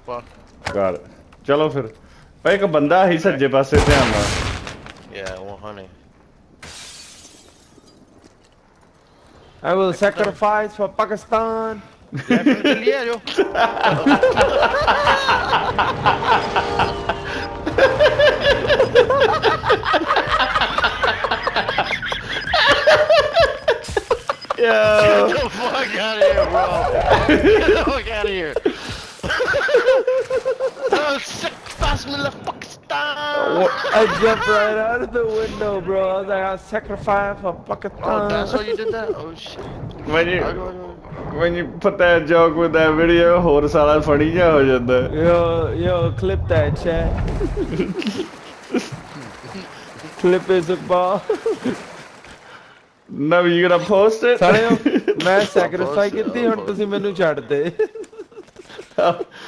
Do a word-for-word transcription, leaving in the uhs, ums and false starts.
Tupac. Got it. चलो फिर भाई एक बंदा ही सज्जे पासे ध्यान ना Yeah, one hundred. I will sacrifice for Pakistan. Yeah, फिर चलिए जो. Yo. Get the fuck out of here, bro. Get the fuck out of here. Oh, sacrifice me to Pakistan. I jumped right out of the window, bro. I was like, I'll sacrifice for Pakistan. Oh, that's why you did that? Oh, shit. When you when you put that joke with that video, ਹੋਰ ਸਾਲਾ funny ਜਿਹਾ ਹੋ ਜਾਂਦਾ. Yo, yo, clip that, chat. Clip is a ball. No, you gonna post it? ਸਾਲਿਓ ਮੈਂ sacrifice ਕੀਤੀ ਹੁਣ ਤੁਸੀਂ ਮੈਨੂੰ ਛੱਡ ਦੇ.